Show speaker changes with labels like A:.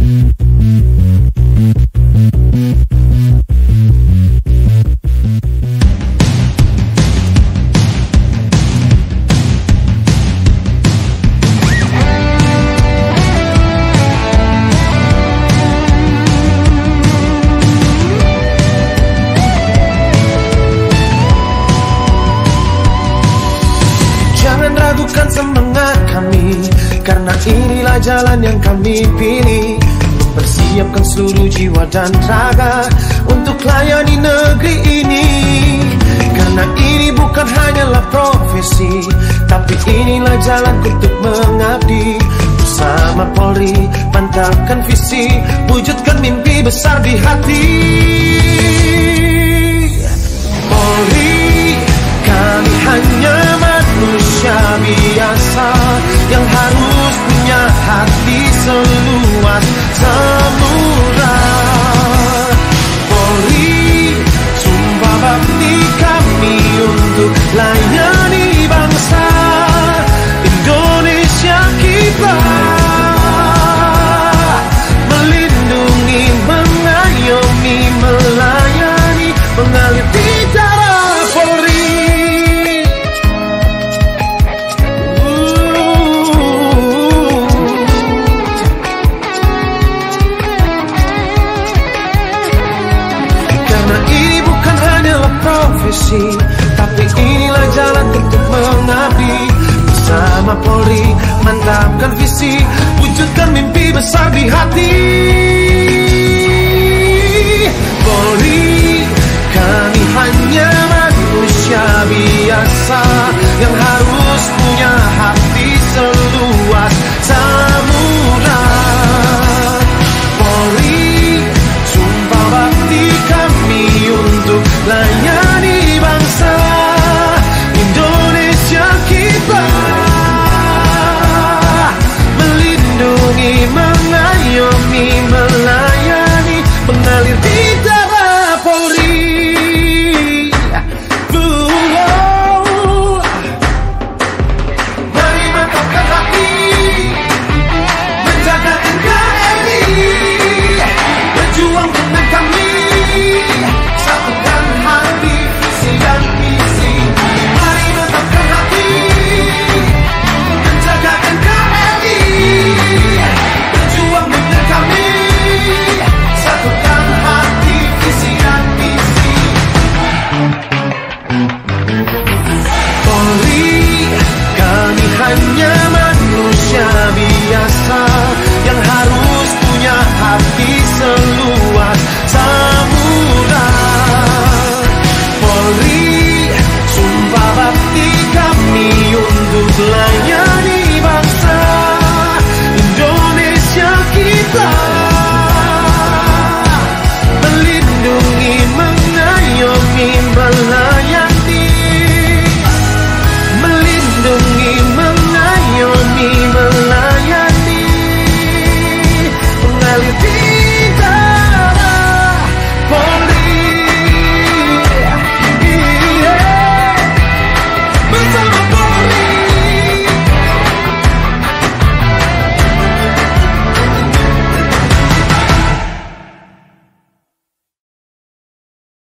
A: Ragukan semangat kami, karena inilah jalan yang kami pilih. Mempersiapkan seluruh jiwa dan raga untuk layani negeri ini. Karena ini bukan hanyalah profesi, tapi inilah jalan untuk mengabdi. Bersama Polri, mantapkan visi, wujudkan mimpi besar di hati. Polri, kami hanya manusia biasa yang harus punya hati seluas samudra. Polri, sumpah bakti kami untuk layani bangsa Indonesia kita. Melindungi, mengayomi, melayani, mengalir di darah Polri. Tapi inilah jalan untuk mengabdi. Bersama Polri, mantapkan visi, wujudkan mimpi besar di hati. Polri, kami hanya manusia biasa yang harus punya hati seluas samudra. Polri, sumpah bakti kami untuk layani bangsa Indonesia kita. Melindungi, mengayomi,